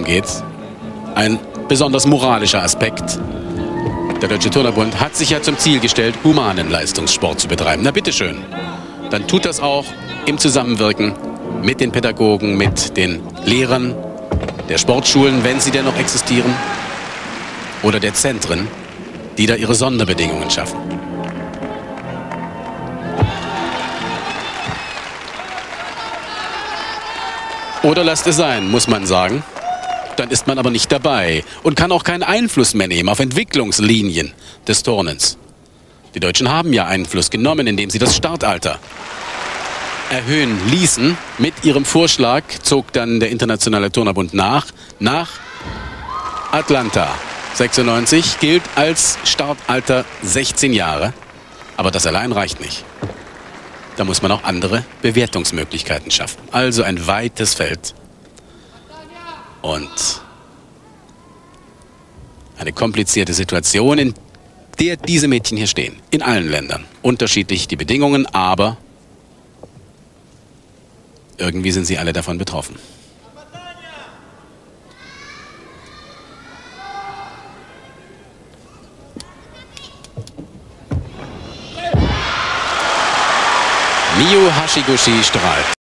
geht. Ein besonders moralischer Aspekt. Der Deutsche Turnerbund hat sich ja zum Ziel gestellt, humanen Leistungssport zu betreiben. Na bitteschön. Dann tut das auch im Zusammenwirken mit den Pädagogen, mit den Lehrern der Sportschulen, wenn sie denn noch existieren, oder der Zentren, die da ihre Sonderbedingungen schaffen. Oder lasst es sein, muss man sagen. Dann ist man aber nicht dabei und kann auch keinen Einfluss mehr nehmen auf Entwicklungslinien des Turnens. Die Deutschen haben ja Einfluss genommen, indem sie das Startalter erhöhen ließen. Mit ihrem Vorschlag zog dann der Internationale Turnerbund nach Atlanta. 96 gilt als Startalter 16 Jahre. Aber das allein reicht nicht. Da muss man auch andere Bewertungsmöglichkeiten schaffen. Also ein weites Feld. Und eine komplizierte Situation, in der diese Mädchen hier stehen. In allen Ländern. Unterschiedlich die Bedingungen, aber irgendwie sind sie alle davon betroffen. Miyu Hashiguchi strahlt.